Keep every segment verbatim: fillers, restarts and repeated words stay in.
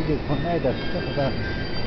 でこの間来たことある。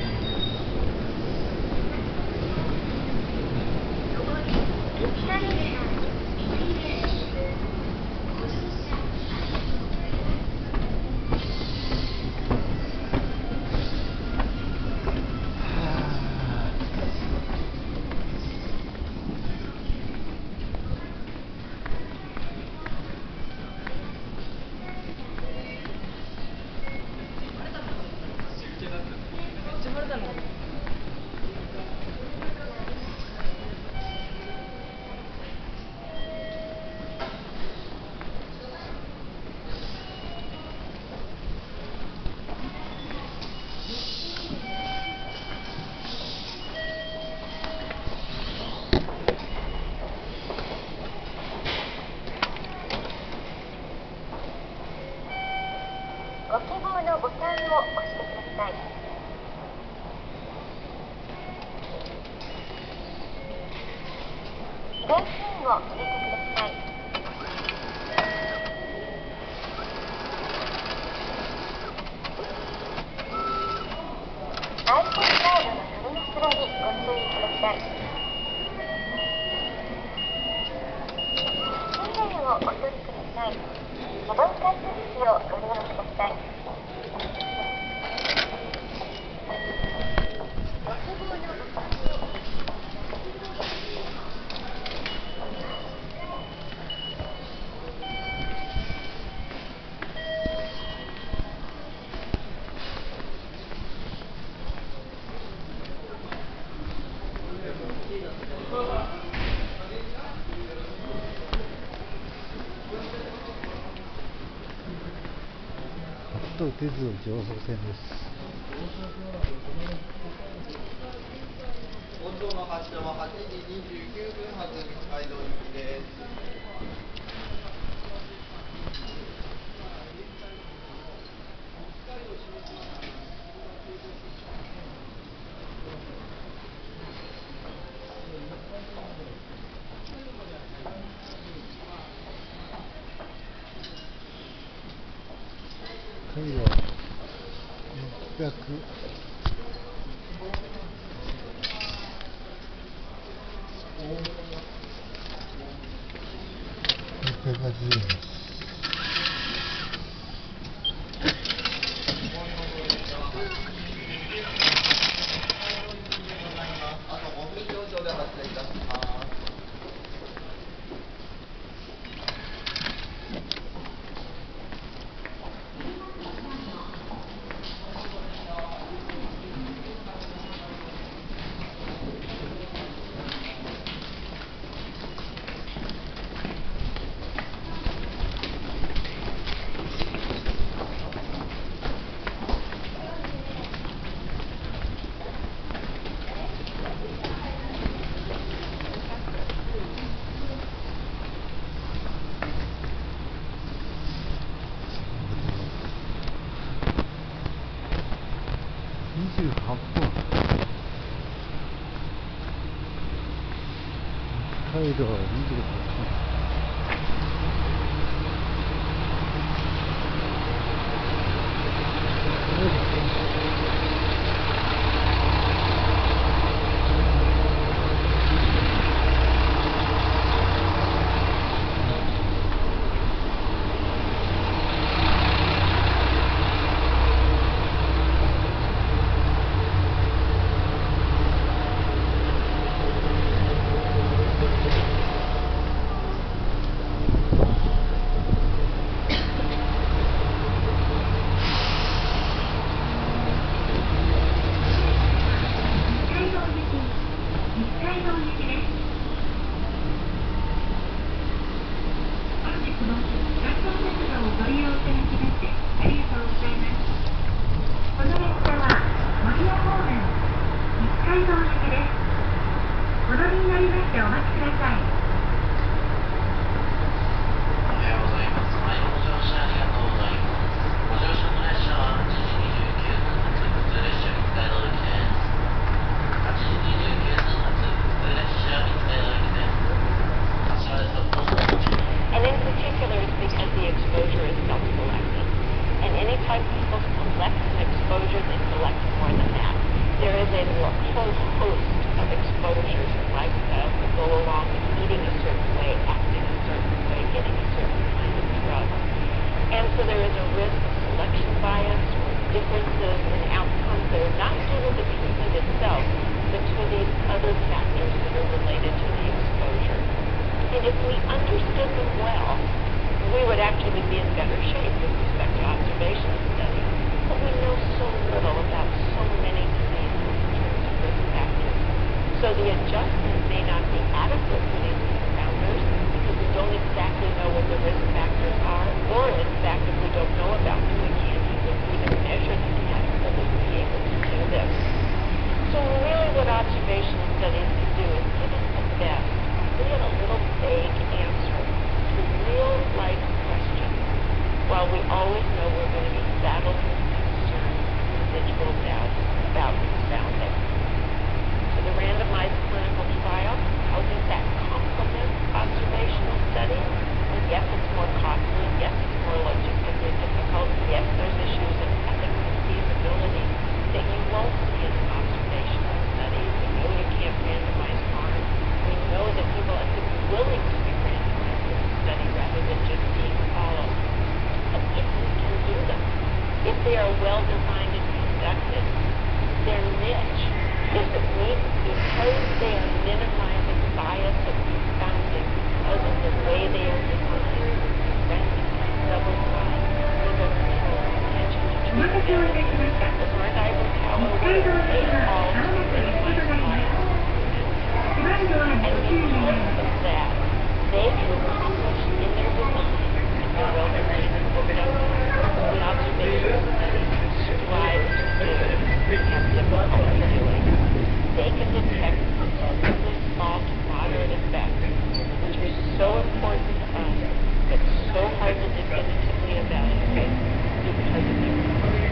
ご希望のボタンを押してください。現金を入れてください。アイコンカードの取り忘れにご注意ください。紙幣をお取りください。モバイルカードをご利用ください。ご希望のボタンを関東鉄道常総線です。 本当の発車ははちじにじゅうきゅうふん発北海道行きです。 北海道ろっぴゃくろっぴゃくはちじゅうえんです。 あとごふん少々で発車いたします。 にじゅうはっぷん。北海道にじゅうはっぷん。 Exposure is self-selected, and any type of self-exposure a lo- whole host of exposures and lifestyles that go along with eating a certain way, acting a certain way, getting a certain kind of drug. And so there is a risk of selection bias or differences in outcomes that are not due to the treatment itself, but to these other factors that are related to the exposure. And if we understood them well, we would actually be in better shape with respect to observational studies. But we know so little about so many diseases in terms of risk factors. So the adjustment may not be adequate for these confounders because we don't exactly know what the risk factors are, or in fact, if we don't know about them, we can't even, even measure them adequately to be able to do this. So really what observational studies can do is give us the best, albeit a little vague answer to real life questions, while we always know we're going to be saddled with concern and residual doubts about confounding. So the randomized clinical trial, how does that complement observational studies? Well, yes, it's more costly. Yes, it's more logistically difficult. Yes, there's issues of ethics and feasibility that you won't see in an observational study. We know you can't randomize harm. We know that people have to be willing to be randomized in the study rather than just being followed. But if we can do them, if they are well designed and conducted, their niche is that we, because they are minimizing bias and confounding because of the way they are designed, randomized, double-blind, placebo-controlled, attention to treatment, as Mark Ibertower would, they all to minimize bias and confounding. And because of that, they can accomplish in their design, if they're well designed and conducted, the observational studies strive to do and have difficulty doing. They can detect relatively small to moderate effects, which are so important to us, but so hard to definitively evaluate because of their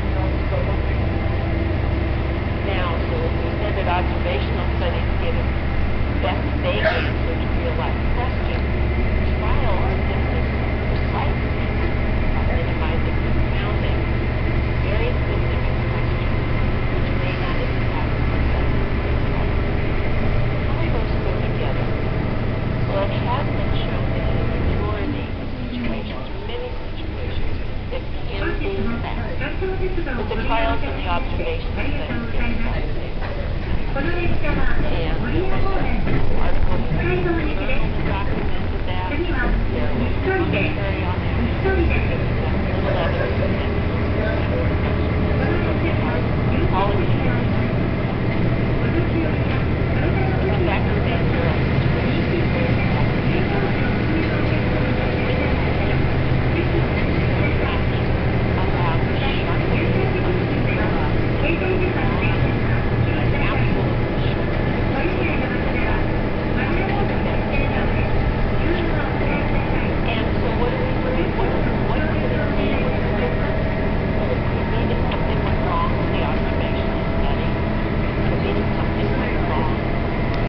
Now, so if we said that observational studies give us best vague answer to real life questions, trials give us precise answer of minimizing confounding very specific questions which may not impact our scientific results. How do those go together? Well, it has been shown that in a majority of situations, or many situations, it can be found. But the trials and the observational studies get slightly different. And articles in the journal documented that. There was commentary on that. There was little evidence that all of these